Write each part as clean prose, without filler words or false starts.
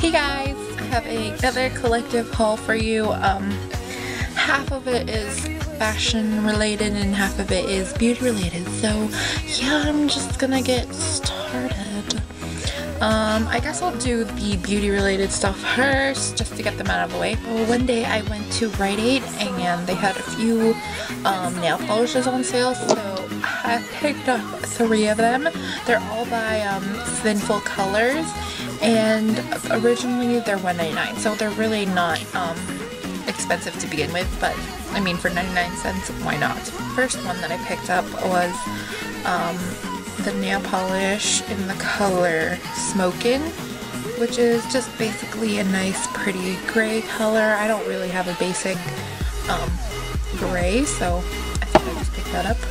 Hey guys, I have another collective haul for you. Half of it is fashion related and half of it is beauty related. So yeah, I'm just gonna get started. I guess I'll do the beauty related stuff first just to get them out of the way. Well, one day I went to Rite Aid and they had a few nail polishes on sale, so I picked up 3 of them. They're all by Sinful Colors, and originally they're $1.99, so they're really not expensive to begin with, but I mean, for 99 cents, why not? First one that I picked up was the nail polish in the color Smokin', which is just basically a nice pretty gray color. I don't really have a basic gray, so I thought I'd just pick that up.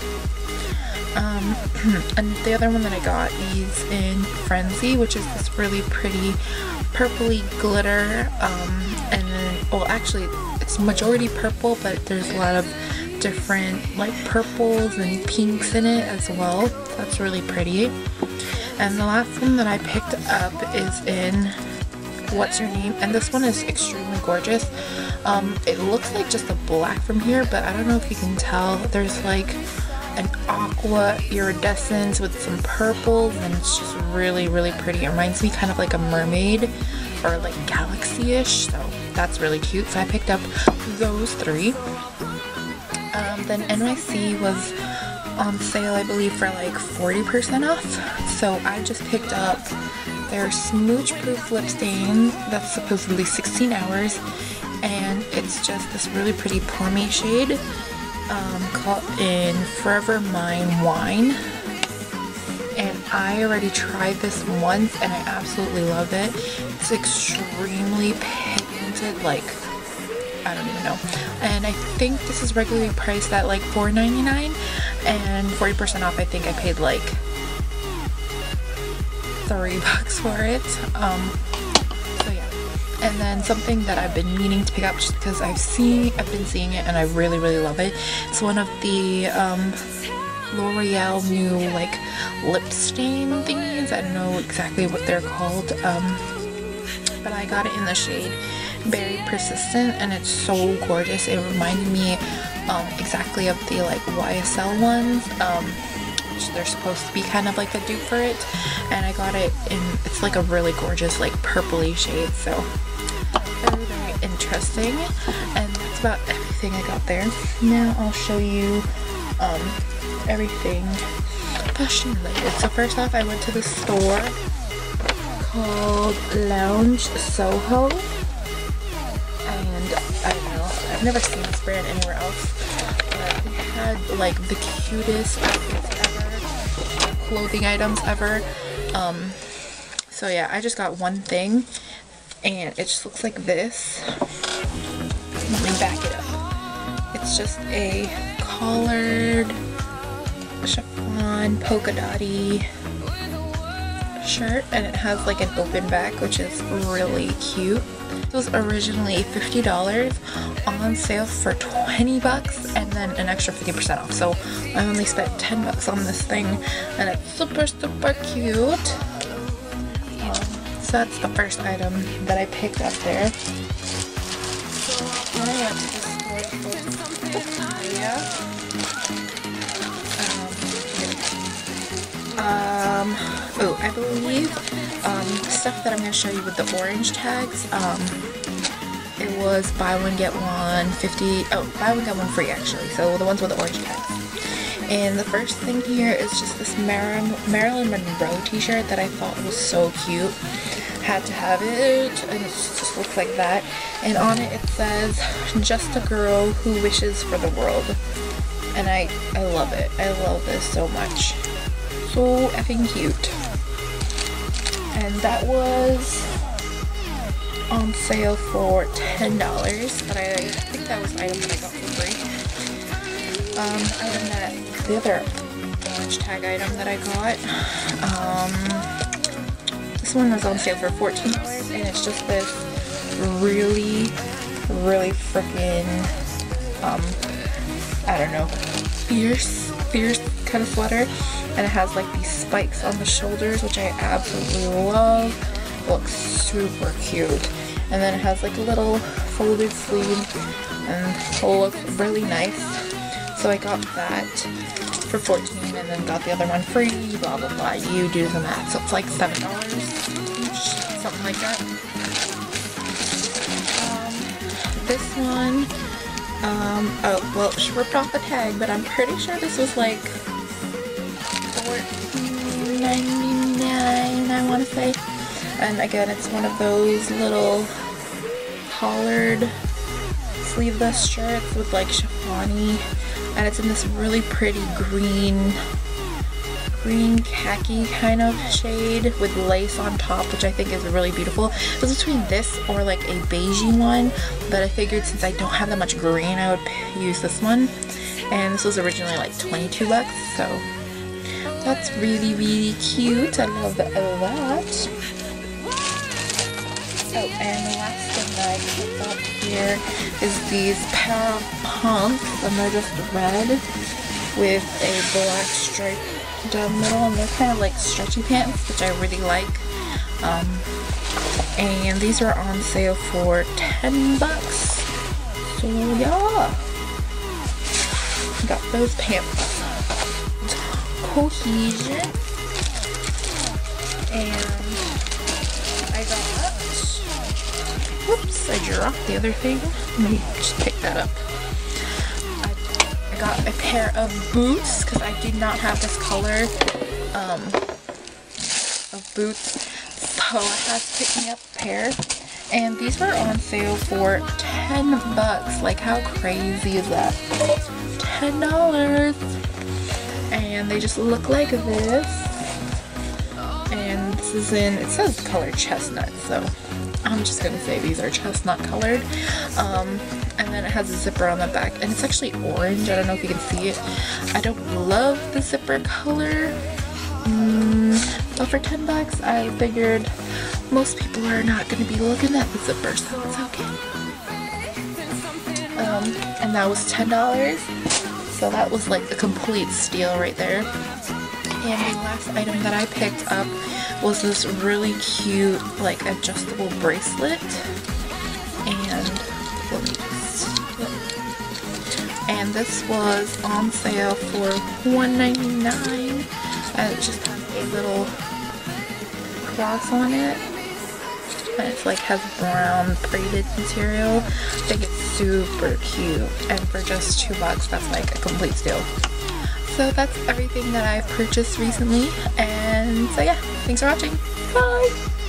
And the other one that I got is in Frenzy, which is this really pretty purpley glitter, and then, well, actually it's majority purple, but there's a lot of different like purples and pinks in it as well. That's really pretty. And the last one that I picked up is in What's Your Name, and this one is extremely gorgeous. It looks like just a black from here, but I don't know if you can tell. There's like an aqua iridescence with some purples, and it's just really, really pretty. It reminds me kind of like a mermaid or like galaxy-ish, so that's really cute. So I picked up those 3. Then NYC was on sale, I believe, for like 40% off, so I just picked up their Smooch Proof Lip Stain that's supposedly 16 hours, and it's just this really pretty plummy shade called in Forever Mine Wine. And I already tried this once and I absolutely love it. It's extremely pigmented, like I don't even know. And I think this is regularly priced at like $4.99, and 40% off, I think I paid like $3 for it. So yeah. And then something that I've been meaning to pick up just because I've been seeing it and I really, really love it. It's one of the L'Oreal new like lip stain thingies. I don't know exactly what they're called, but I got it in the shade Berry Persistent, and it's so gorgeous. It reminded me exactly of the like YSL ones, which they're supposed to be kind of like a dupe for it, and I got it in, it's like a really gorgeous like purpley shade, so very, very interesting. And that's about everything I got there. Now I'll show you everything fashion related. So first off, I went to the store called Lounge Soho, and I don't know, I've never seen this brand anywhere else, but they had like the cutest outfits ever, clothing items ever. So yeah, I just got one thing and it just looks like this. Let me back it up. It's just a collared chiffon polka dotty shirt, and it has like an open back, which is really cute. It was originally $50, on sale for $20, and then an extra 50% off. So I only spent $10 on this thing, and it's super, super cute. So that's the first item that I picked up there. I went to the store oh, I believe stuff that I'm going to show you with the orange tags, it was buy one get one buy one get one free actually, so the ones with the orange tags. And the first thing here is just this Marilyn Monroe t-shirt that I thought was so cute. Had to have it, and it just looks like that, and on it it says, "Just a girl who wishes for the world," and I love it. I love this so much. So effing cute. And that was on sale for $10, but I think that was an item that I got for free. The other orange tag item that I got, this one was on sale for $14, and it's just this really, really freaking, I don't know, fierce kind of sweater, and it has like these spikes on the shoulders, which I absolutely love. looks super cute. And then it has like a little folded sleeve and looks really nice. So I got that for $14 and then got the other one free, blah blah blah. You do the math. So it's like $7 each, something like that. This one, oh well, she ripped off the tag, but I'm pretty sure this was like $14.99, I want to say. And again, it's one of those little collared sleeveless shirts with like chiffon-y, and it's in this really pretty green khaki kind of shade with lace on top, which I think is really beautiful. It was between this or like a beigey one, but I figured since I don't have that much green, I would use this one. And this was originally like $22, so that's really, really cute. I love that. Oh, and the last thing that I picked up here is these pair of pumps, and they're just red with a black stripe down the middle, and they're kind of like stretchy pants, which I really like. And these are on sale for $10. So yeah, got those pants. Cohesion, and I got, whoops, I dropped the other thing. Let me just pick that up. I got a pair of boots because I did not have this color of boots, so I had to pick me up a pair, and these were on sale for $10. Like, how crazy is that? $10, and they just look like this, and this is in, it says color chestnut, so I'm just gonna say these are chestnut colored. And then it has a zipper on the back, and it's actually orange. I don't know if you can see it. I don't love the zipper color, but for $10 I figured most people are not going to be looking at the zipper, so it's okay. And that was $10, so that was like a complete steal right there. And the last item that I picked up was this really cute like adjustable bracelet, and let me just, and this was on sale for $1.99, and it just has a little cross on it, and it's like has brown braided material. I think it's super cute, and for just $2 that's like a complete steal. So that's everything that I've purchased recently, and so yeah, thanks for watching. Bye!